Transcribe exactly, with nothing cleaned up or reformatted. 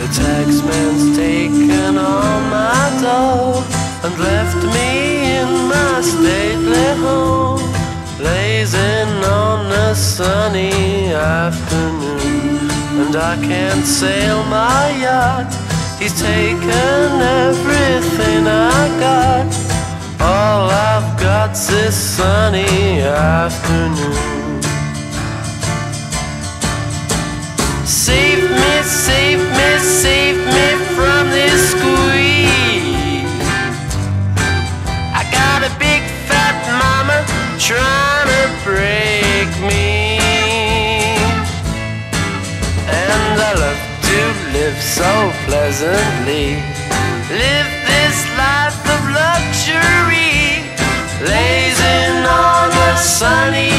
The taxman's taken all my dough and left me in my stately home, blazing on a sunny afternoon. And I can't sail my yacht, he's taken everything I got. All I've got's this sunny afternoon. Save me, save me, save me from this squeeze. I got a big fat mama trying to break me, and I love to live so pleasantly, live this life of luxury, blazing on a sunny